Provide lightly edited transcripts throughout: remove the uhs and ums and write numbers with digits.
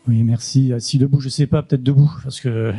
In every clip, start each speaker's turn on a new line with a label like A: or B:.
A: Oui, merci. Assis, debout, je sais pas, peut-être debout, parce que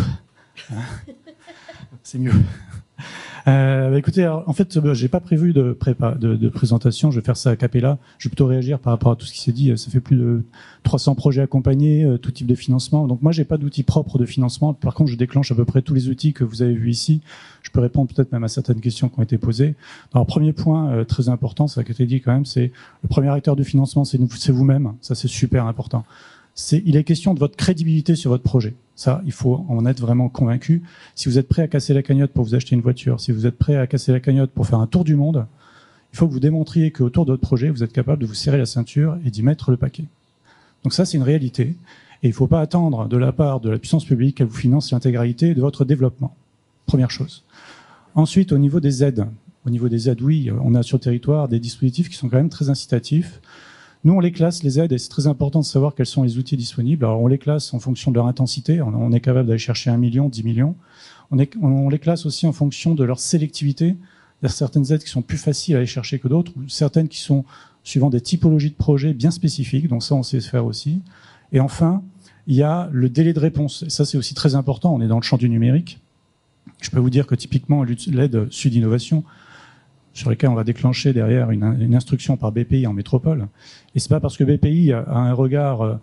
A: c'est mieux. Écoutez, alors, en fait, j'ai pas prévu de présentation. Je vais faire ça a cappella. Je vais plutôt réagir par rapport à tout ce qui s'est dit. Ça fait plus de 300 projets accompagnés, tout type de financement. Donc moi, j'ai pas d'outils propres de financement. Par contre, je déclenche à peu près tous les outils que vous avez vus ici. Je peux répondre peut-être même à certaines questions qui ont été posées. Alors, premier point très important, ça a été dit quand même, c'est le premier acteur de financement, c'est vous-même. Ça, c'est super important. Il est question de votre crédibilité sur votre projet. Ça, il faut en être vraiment convaincu. Si vous êtes prêt à casser la cagnotte pour vous acheter une voiture, si vous êtes prêt à casser la cagnotte pour faire un tour du monde, il faut que vous démontriez qu'autour de votre projet, vous êtes capable de vous serrer la ceinture et d'y mettre le paquet. Donc ça, c'est une réalité. Et il ne faut pas attendre de la part de la puissance publique qu'elle vous finance l'intégralité de votre développement. Première chose. Ensuite, au niveau des aides. Au niveau des aides, oui, on a sur le territoire des dispositifs qui sont quand même très incitatifs. Nous, on les classe, les aides, et c'est très important de savoir quels sont les outils disponibles. Alors, on les classe en fonction de leur intensité. On est capable d'aller chercher 1 million, 10 millions. On les classe aussi en fonction de leur sélectivité. Il y a certaines aides qui sont plus faciles à aller chercher que d'autres, ou certaines qui sont suivant des typologies de projets bien spécifiques. Donc ça, on sait se faire aussi. Et enfin, il y a le délai de réponse. Et ça, c'est aussi très important. On est dans le champ du numérique. Je peux vous dire que typiquement, l'aide Sud Innovation, sur lesquels on va déclencher derrière une instruction par BPI en métropole. Et c'est pas parce que BPI a un regard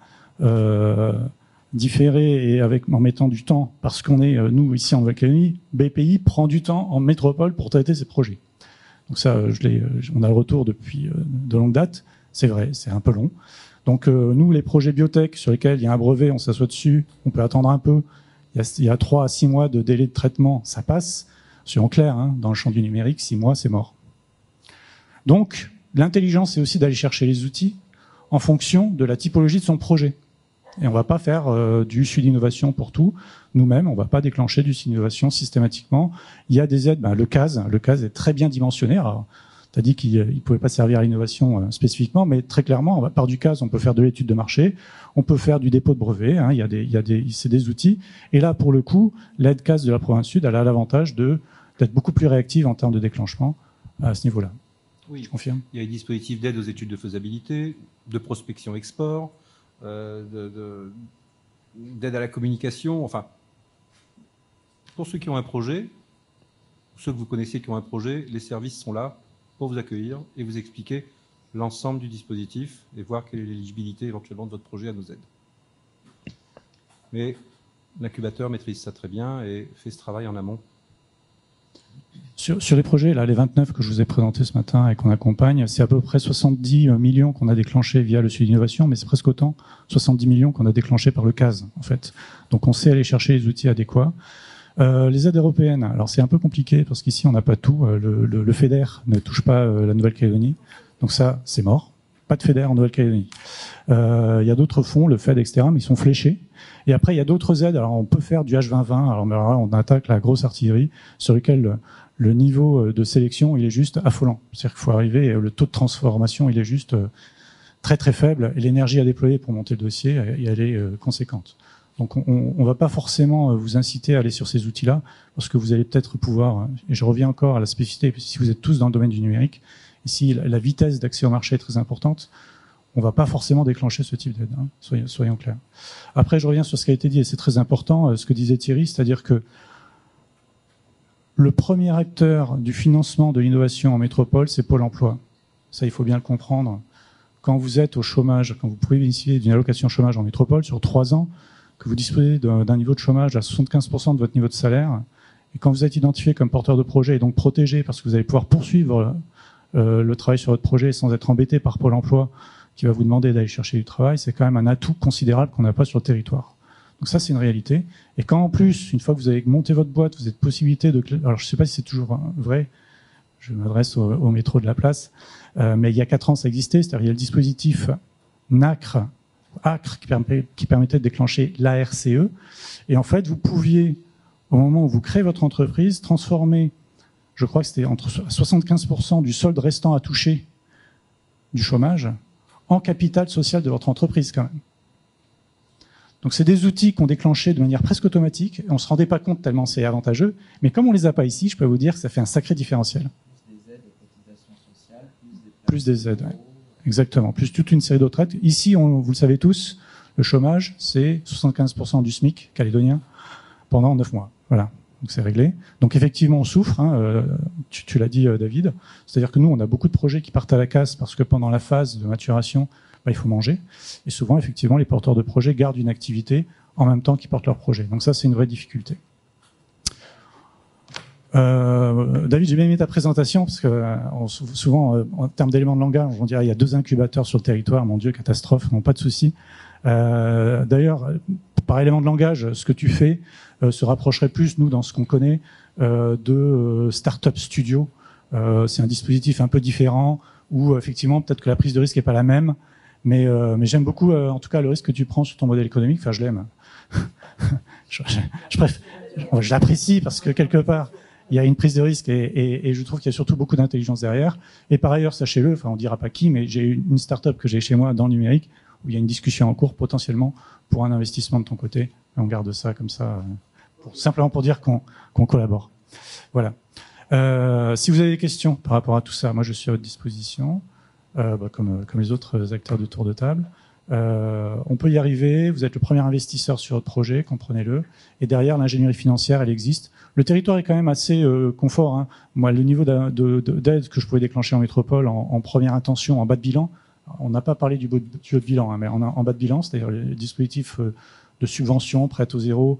A: différé et en mettant du temps, parce qu'on est, nous, ici en Nouvelle-Calédonie, BPI prend du temps en métropole pour traiter ses projets. Donc ça, on a le retour depuis de longue date. C'est vrai, c'est un peu long. Donc nous, les projets biotech sur lesquels il y a un brevet, on s'assoit dessus, on peut attendre un peu. Il y a 3 à 6 mois de délai de traitement, ça passe. C'est en clair, hein, dans le champ du numérique, 6 mois, c'est mort. Donc, l'intelligence, c'est aussi d'aller chercher les outils en fonction de la typologie de son projet. Et on ne va pas faire du Sud Innovation pour tout. Nous-mêmes, on ne va pas déclencher du Sud Innovation systématiquement. Il y a des aides. Le CAS est très bien dimensionné. Alors, tu as dit qu'il ne pouvait pas servir à l'innovation spécifiquement, mais très clairement, à part du CAS, on peut faire de l'étude de marché, on peut faire du dépôt de brevet. Hein, c'est des outils. Et là, pour le coup, l'aide CAS de la province Sud, elle a l'avantage d'être beaucoup plus réactive en termes de déclenchement à ce niveau-là.
B: Oui,
A: je confirme.
B: Il y a des dispositifs d'aide aux études de faisabilité, de prospection export, d'aide à la communication. Enfin, pour ceux qui ont un projet, ceux que vous connaissez qui ont un projet, les services sont là pour vous accueillir et vous expliquer l'ensemble du dispositif et voir quelle est l'éligibilité éventuellement de votre projet à nos aides. Mais l'incubateur maîtrise ça très bien et fait ce travail en amont.
A: Sur les projets, là, les 29 que je vous ai présentés ce matin et qu'on accompagne, c'est à peu près 70 millions qu'on a déclenchés via le Sud Innovation, mais c'est presque autant, 70 millions qu'on a déclenchés par le CAS, en fait. Donc on sait aller chercher les outils adéquats. Les aides européennes, alors c'est un peu compliqué parce qu'ici on n'a pas tout. Le FEDER ne touche pas la Nouvelle-Calédonie, donc ça, c'est mort. Pas de FEDER en Nouvelle-Calédonie. Il y a d'autres fonds, le FED, etc., mais ils sont fléchés. Et après, il y a d'autres aides. Alors on peut faire du H2020, alors on attaque la grosse artillerie sur lequel le niveau de sélection, il est juste affolant. C'est-à-dire qu'il faut arriver, le taux de transformation, il est juste très très faible, et l'énergie à déployer pour monter le dossier, elle est conséquente. Donc on ne va pas forcément vous inciter à aller sur ces outils-là, parce que vous allez peut-être pouvoir, et je reviens encore à la spécificité, si vous êtes tous dans le domaine du numérique, ici la vitesse d'accès au marché est très importante, on ne va pas forcément déclencher ce type d'aide, hein, soyons clairs. Après, je reviens sur ce qui a été dit, et c'est très important, ce que disait Thierry, c'est-à-dire que le premier acteur du financement de l'innovation en métropole, c'est Pôle emploi. Ça, il faut bien le comprendre. Quand vous êtes au chômage, quand vous pouvez bénéficier d'une allocation chômage en métropole sur 3 ans, que vous disposez d'un niveau de chômage à 75% de votre niveau de salaire, et quand vous êtes identifié comme porteur de projet et donc protégé parce que vous allez pouvoir poursuivre le travail sur votre projet sans être embêté par Pôle emploi qui va vous demander d'aller chercher du travail, c'est quand même un atout considérable qu'on n'a pas sur le territoire. Donc ça, c'est une réalité. Et quand en plus, une fois que vous avez monté votre boîte, vous avez possibilité de... Alors je ne sais pas si c'est toujours vrai, je m'adresse au métro de la place, mais il y a 4 ans, ça existait, c'est-à-dire il y a le dispositif ACRE qui permettait de déclencher l'ARCE. Et en fait, vous pouviez, au moment où vous créez votre entreprise, transformer, je crois que c'était entre 75% du solde restant à toucher du chômage en capital social de votre entreprise quand même. Donc c'est des outils qu'on déclenchait de manière presque automatique. On ne se rendait pas compte tellement c'est avantageux. Mais comme on ne les a pas ici, je peux vous dire que ça fait un sacré différentiel.
C: Plus des aides aux cotisations sociales,
A: plus des aides, ouais. Exactement. Plus toute une série d'autres aides. Ici, vous le savez tous, Le chômage, c'est 75% du SMIC calédonien pendant 9 mois. Voilà. Donc c'est réglé. Donc effectivement, on souffre, hein, tu l'as dit David, c'est-à-dire que nous, on a beaucoup de projets qui partent à la casse parce que pendant la phase de maturation, il faut manger. Et souvent, effectivement, les porteurs de projets gardent une activité en même temps qu'ils portent leur projet. Donc ça, c'est une vraie difficulté. David, j'ai bien aimé ta présentation parce que souvent, en termes d'éléments de langage, on dirait il y a 2 incubateurs sur le territoire. Mon Dieu, catastrophe, non, pas de souci. D'ailleurs, par élément de langage, ce que tu fais se rapprocherait plus, nous, dans ce qu'on connaît, de Startup Studio. C'est un dispositif un peu différent où, effectivement, peut-être que la prise de risque n'est pas la même, mais j'aime beaucoup, en tout cas, le risque que tu prends sur ton modèle économique. Enfin, je l'aime. Je l'apprécie parce que, quelque part, il y a une prise de risque et je trouve qu'il y a surtout beaucoup d'intelligence derrière. Et par ailleurs, sachez-le, enfin, on dira pas qui, mais j'ai une start-up que j'ai chez moi dans le numérique où il y a une discussion en cours potentiellement pour un investissement de ton côté. Et on garde ça comme ça, simplement pour dire qu'on collabore. Voilà. Si vous avez des questions par rapport à tout ça, moi je suis à votre disposition, comme les autres acteurs de tour de table. On peut y arriver. Vous êtes le premier investisseur sur votre projet, comprenez-le. Et derrière, l'ingénierie financière, elle existe. Le territoire est quand même assez confort. Hein. Moi, le niveau d'aide que je pouvais déclencher en métropole en première intention, en bas de bilan, on n'a pas parlé du haut de bilan, hein, mais en bas de bilan, c'est-à-dire les dispositifs de subvention, prêt au zéro,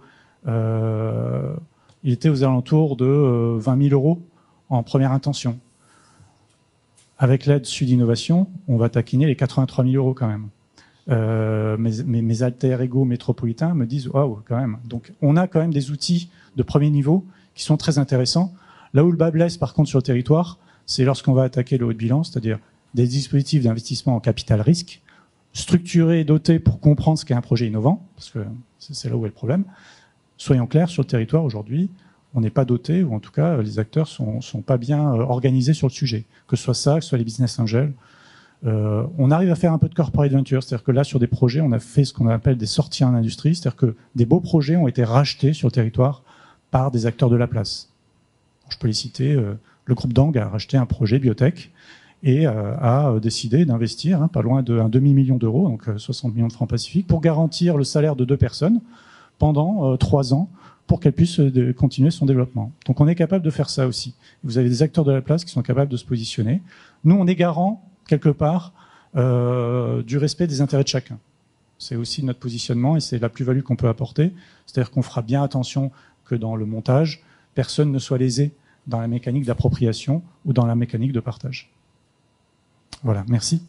A: il était aux alentours de 20 000 euros en première intention. Avec l'aide Sud Innovation, on va taquiner les 83 000 euros quand même. Mes alter ego métropolitains me disent waouh, quand même. Donc on a quand même des outils de premier niveau qui sont très intéressants. Là où le bas blesse par contre sur le territoire, c'est lorsqu'on va attaquer le haut de bilan, c'est-à-dire des dispositifs d'investissement en capital risque, structurés et dotés pour comprendre ce qu'est un projet innovant, parce que c'est là où est le problème. Soyons clairs, sur le territoire aujourd'hui, on n'est pas doté, ou en tout cas les acteurs sont pas bien organisés sur le sujet. Que ce soit ça, que ce soit les business angels. On arrive à faire un peu de corporate venture, c'est-à-dire que là, sur des projets, on a fait ce qu'on appelle des sorties en industrie, c'est-à-dire que des beaux projets ont été rachetés sur le territoire par des acteurs de la place. Je peux les citer, le groupe Dang a racheté un projet biotech et a décidé d'investir pas loin d'un demi-million d'euros, donc 60 millions de francs pacifiques, pour garantir le salaire de 2 personnes pendant 3 ans pour qu'elle puisse continuer son développement. Donc on est capable de faire ça aussi. Vous avez des acteurs de la place qui sont capables de se positionner. Nous, on est garant quelque part du respect des intérêts de chacun. C'est aussi notre positionnement et c'est la plus-value qu'on peut apporter. C'est-à-dire qu'on fera bien attention que dans le montage, personne ne soit lésé dans la mécanique d'appropriation ou dans la mécanique de partage. Voilà, merci.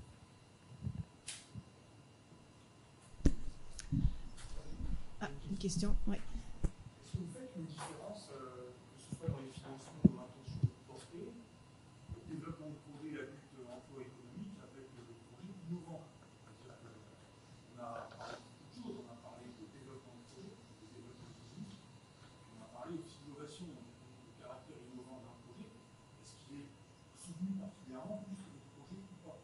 D: Ah, une question, oui.
A: Est-ce que vous faites une différence, que ce soit dans les financements de l'intention de porter, le développement de projet à but emploi économique avec le projet innovant? C'est-à-dire qu'on a parlé de beaucoup de choses, on a parlé de développement de projet, de développement économique, on a parlé aussi d'innovation, du caractère innovant d'un projet. Est-ce qu'il est soutenu particulièrement plus que le projet ou pas?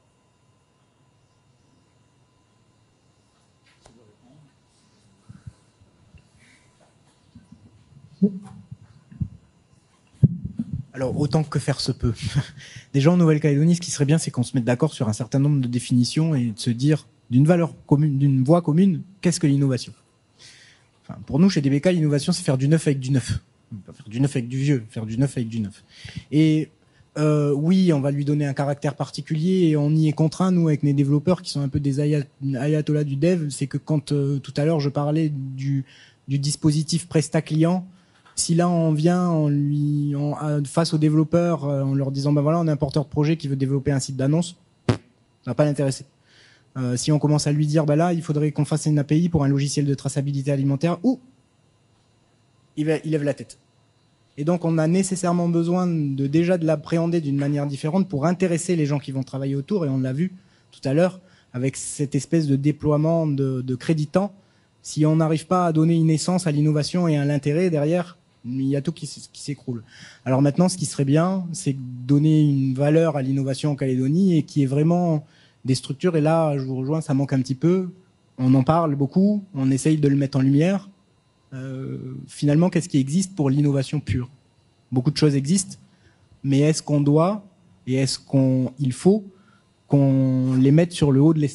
E: Alors, autant que faire se peut. Déjà, en Nouvelle-Calédonie, ce qui serait bien, c'est qu'on se mette d'accord sur un certain nombre de définitions et de se dire, d'une valeur commune, d'une voie commune, qu'est-ce que l'innovation? Enfin, pour nous, chez DBK, l'innovation, c'est faire du neuf avec du neuf. Pas faire du neuf avec du vieux, faire du neuf avec du neuf. Et oui, on va lui donner un caractère particulier et on y est contraint, nous, avec les développeurs qui sont un peu des ayatollahs du dev. C'est que quand tout à l'heure, je parlais du dispositif Presta Client, si là on vient face aux développeurs en leur disant ben voilà, on est un porteur de projet qui veut développer un site d'annonce, ça va pas l'intéresser. Si on commence à lui dire ben là il faudrait qu'on fasse une API pour un logiciel de traçabilité alimentaire, il lève la tête. Et donc on a nécessairement besoin de l'appréhender d'une manière différente pour intéresser les gens qui vont travailler autour, et on l'a vu tout à l'heure avec cette espèce de déploiement de créditants. Si on n'arrive pas à donner une essence à l'innovation et à l'intérêt derrière, il y a tout qui s'écroule. Alors maintenant, ce qui serait bien, c'est donner une valeur à l'innovation en Calédonie et qui est vraiment des structures. Et là, je vous rejoins, ça manque un petit peu. On en parle beaucoup, on essaye de le mettre en lumière. Finalement, qu'est-ce qui existe pour l'innovation pure? Beaucoup de choses existent, mais est-ce qu'il faut qu'on les mette sur le haut de l'estrade?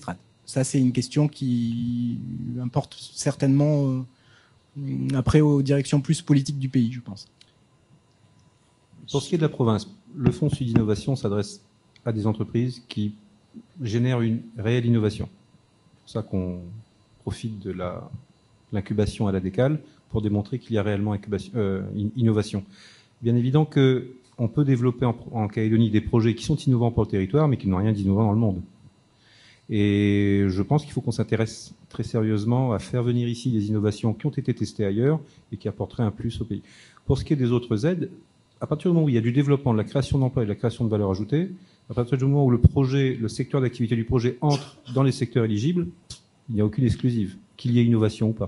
E: Ça, c'est une question qui importe certainement après aux directions plus politiques du pays, je pense.
B: Pour ce qui est de la province, le Fonds Sud Innovation s'adresse à des entreprises qui génèrent une réelle innovation. C'est pour ça qu'on profite de l'incubation à la décale pour démontrer qu'il y a réellement innovation. Bien évident qu'on peut développer en Calédonie des projets qui sont innovants pour le territoire, mais qui n'ont rien d'innovant dans le monde. Et je pense qu'il faut qu'on s'intéresse très sérieusement à faire venir ici des innovations qui ont été testées ailleurs et qui apporteraient un plus au pays. Pour ce qui est des autres aides, à partir du moment où il y a du développement, de la création d'emplois et de la création de valeur ajoutée, à partir du moment où le secteur d'activité du projet entre dans les secteurs éligibles, il n'y a aucune exclusive, qu'il y ait innovation ou pas.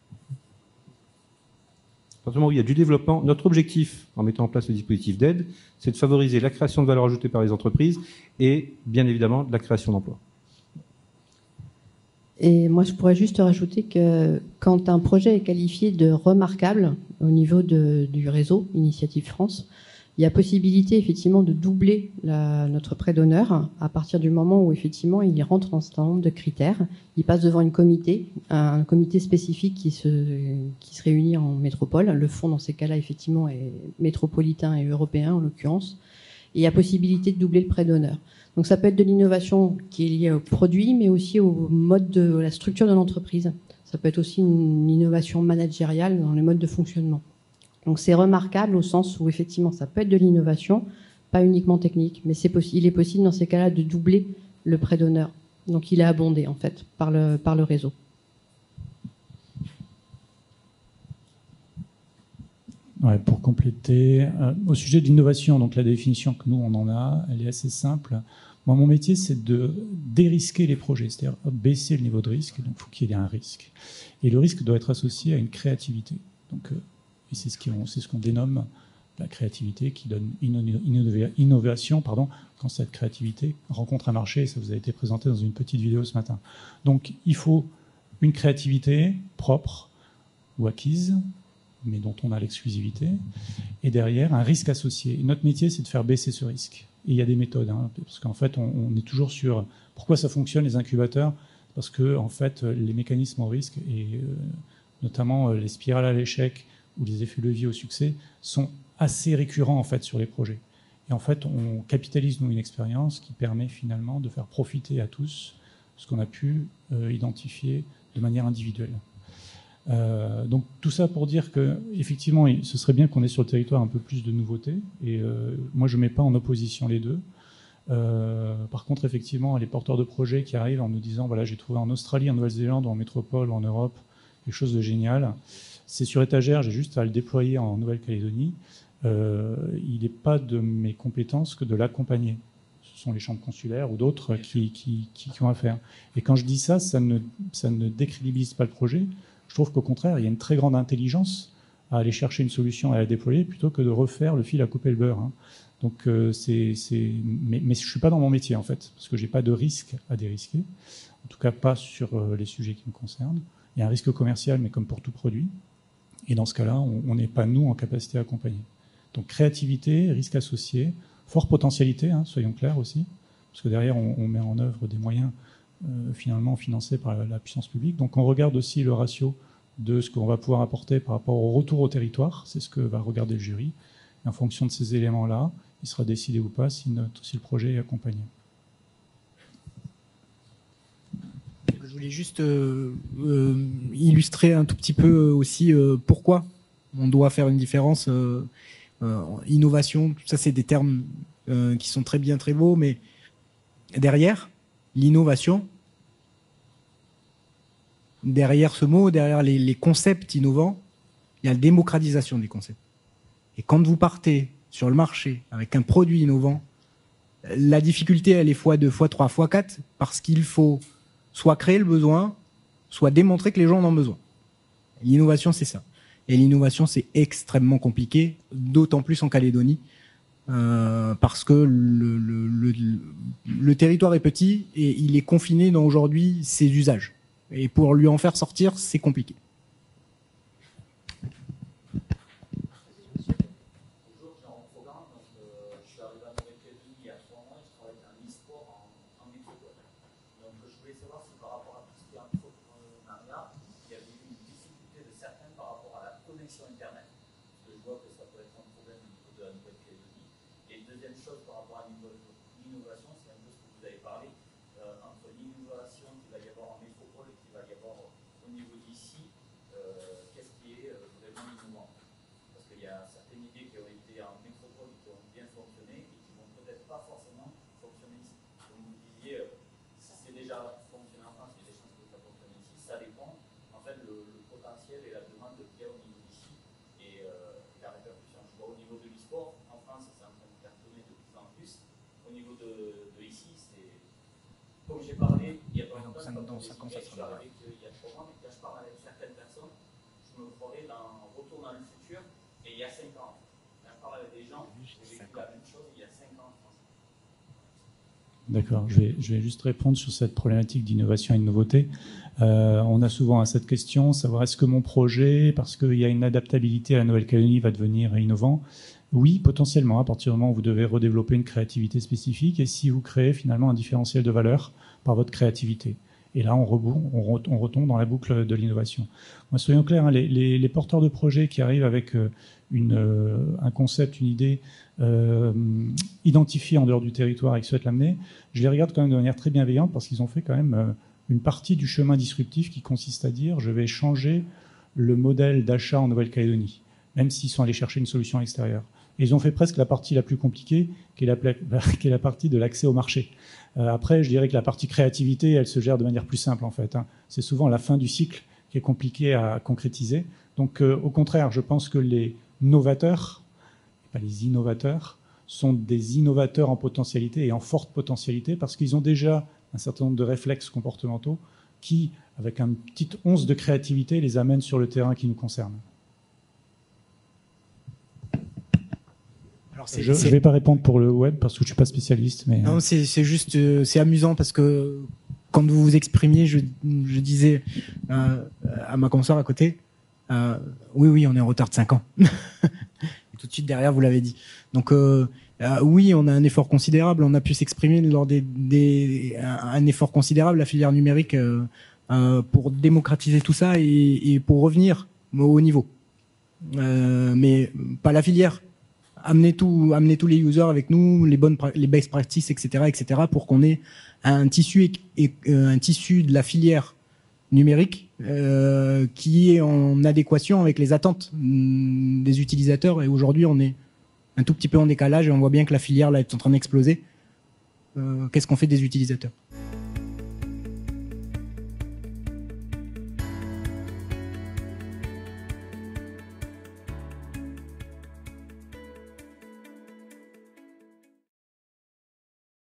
B: À partir du moment où il y a du développement, notre objectif, en mettant en place le dispositif d'aide, c'est de favoriser la création de valeur ajoutée par les entreprises et, bien évidemment, de la création d'emplois.
F: Et moi, je pourrais juste rajouter que quand un projet est qualifié de remarquable au niveau du réseau Initiative France, il y a possibilité effectivement de doubler notre prêt d'honneur à partir du moment où effectivement il rentre dans un certain nombre de critères. Il passe devant un comité spécifique qui se réunit en métropole. Le fonds dans ces cas-là effectivement est métropolitain et européen en l'occurrence. Et il y a possibilité de doubler le prêt d'honneur. Donc ça peut être de l'innovation qui est liée au produit, mais aussi au mode de la structure de l'entreprise. Ça peut être aussi une innovation managériale dans les modes de fonctionnement. Donc c'est remarquable au sens où effectivement ça peut être de l'innovation, pas uniquement technique, mais il est possible dans ces cas-là de doubler le prêt d'honneur. Donc il est abondé en fait par le réseau.
A: Ouais, pour compléter, au sujet de l'innovation, donc la définition que nous on en a, elle est assez simple. Moi, mon métier, c'est de dérisquer les projets, c'est-à-dire baisser le niveau de risque. Donc, il faut qu'il y ait un risque, et le risque doit être associé à une créativité. Donc, et c'est ce qu'on dénomme la créativité, qui donne innovation, quand cette créativité rencontre un marché. Et ça vous a été présenté dans une petite vidéo ce matin. Donc, il faut une créativité propre ou acquise, mais dont on a l'exclusivité, et derrière, un risque associé. Et notre métier, c'est de faire baisser ce risque. Et il y a des méthodes, parce qu'en fait, on est toujours sur pourquoi ça fonctionne, les incubateurs, parce que en fait, les mécanismes au risque, et notamment les spirales à l'échec ou les effets leviers au succès, sont assez récurrents en fait sur les projets. Et en fait, on capitalise, nous, une expérience qui permet finalement de faire profiter à tous ce qu'on a pu identifier de manière individuelle. Donc tout ça pour dire que effectivement, ce serait bien qu'on ait sur le territoire un peu plus de nouveautés. Et moi, je mets pas en opposition les deux. Par contre, effectivement, les porteurs de projets qui arrivent en nous disant voilà, j'ai trouvé en Australie, en Nouvelle-Zélande, ou en métropole, ou en Europe, quelque chose de génial. C'est sur étagère, j'ai juste à le déployer en Nouvelle-Calédonie. Il n'est pas de mes compétences que de l'accompagner. Ce sont les chambres consulaires ou d'autres qui ont à faire. Et quand je dis ça, ça ne décrédibilise pas le projet. Je trouve qu'au contraire, il y a une très grande intelligence à aller chercher une solution et à la déployer plutôt que de refaire le fil à couper le beurre. Donc, mais je ne suis pas dans mon métier, en fait, parce que je n'ai pas de risque à dérisquer, en tout cas pas sur les sujets qui me concernent. Il y a un risque commercial, mais comme pour tout produit. Et dans ce cas-là, on n'est pas, nous, en capacité à accompagner. Donc, créativité, risque associé, forte potentialité, soyons clairs aussi, parce que derrière, on met en œuvre des moyens finalement financés par la puissance publique. Donc on regarde aussi le ratio de ce qu'on va pouvoir apporter par rapport au retour au territoire. C'est ce que va regarder le jury. Et en fonction de ces éléments-là, il sera décidé ou pas si le projet est accompagné.
E: Je voulais juste illustrer un tout petit peu aussi pourquoi on doit faire une différence. Innovation, tout ça c'est des termes qui sont très bien, très beaux, mais derrière l'innovation, derrière ce mot, derrière les concepts innovants, il y a la démocratisation des concepts. Et quand vous partez sur le marché avec un produit innovant, la difficulté, elle est x2, x3, x4, parce qu'il faut soit créer le besoin, soit démontrer que les gens en ont besoin. L'innovation, c'est ça. Et l'innovation, c'est extrêmement compliqué, d'autant plus en Calédonie, parce que le territoire est petit et il est confiné dans aujourd'hui ses usages. Et pour lui en faire sortir, c'est compliqué.
G: que je vois que ça peut être un problème au niveau de la Nouvelle-Calédonie. Et deuxième chose par rapport à l'innovation, c'est un peu ce que vous avez parlé, entre l'innovation qu'il va y avoir en métropole et qu'il va y avoir au niveau d'ici, qu'est-ce qui est vraiment innovant? Parce qu'il y a certaines idées qui ont été en métropole qui ont bien fonctionné et qui vont peut-être pas forcément fonctionner ici. Comme vous disiez, si c'est déjà fonctionné en France, il y a des chances que ça fonctionne ici, ça dépend. En fait, le potentiel et la demande qu'il y a au niveau d'ici et la répercussion. Je vois au niveau de l'e-sport, en France, c'est en train de cartonner de plus en plus. Au niveau de ici, c'est. Comme j'ai parlé, il y a pas longtemps, je suis arrivé qu'il y a 3 ans, mais quand je parle avec certaines personnes, je me croirais dans Retour dans le futur, et il y a 5 ans. Quand je parle avec des gens, j'ai vécu la même chose il y a 5 ans en France.
A: D'accord, je vais juste répondre sur cette problématique d'innovation et de nouveauté. On a souvent cette question, savoir est-ce que mon projet, parce qu'il y a une adaptabilité à la Nouvelle-Calédonie, va devenir innovant? Oui, potentiellement, à partir du moment où vous devez redévelopper une créativité spécifique et si vous créez finalement un différentiel de valeur par votre créativité. Et là, on retombe dans la boucle de l'innovation. Moi, soyons clairs, hein, les porteurs de projets qui arrivent avec un concept, une idée identifiée en dehors du territoire et qui souhaitent l'amener, je les regarde quand même de manière très bienveillante parce qu'ils ont fait quand même une partie du chemin disruptif qui consiste à dire je vais changer le modèle d'achat en Nouvelle-Calédonie, même s'ils sont allés chercher une solution extérieure. Et ils ont fait presque la partie la plus compliquée, qui est la partie de l'accès au marché. Après, je dirais que la partie créativité, elle se gère de manière plus simple en fait. Hein. C'est souvent la fin du cycle qui est compliquée à concrétiser. Donc, au contraire, je pense que les novateurs, pas les innovateurs, sont des innovateurs en potentialité et en forte potentialité parce qu'ils ont déjà un certain nombre de réflexes comportementaux qui, avec une petite once de créativité, les amènent sur le terrain qui nous concerne. Je ne vais pas répondre pour le web parce que je ne suis pas spécialiste. Mais
E: non, c'est juste, c'est amusant parce que quand vous vous exprimiez, je disais à ma consoeur à côté, oui, on est en retard de 5 ans. Et tout de suite derrière, vous l'avez dit. Donc oui, on a un effort considérable. On a pu s'exprimer lors un effort considérable, la filière numérique, pour démocratiser tout ça et pour revenir au haut niveau. Mais pas la filière. Amener tous les users avec nous, les best practices, etc., pour qu'on ait un tissu de la filière numérique qui est en adéquation avec les attentes des utilisateurs. Et aujourd'hui, on est un tout petit peu en décalage et on voit bien que la filière là est en train d'exploser. Qu'est-ce qu'on fait des utilisateurs ?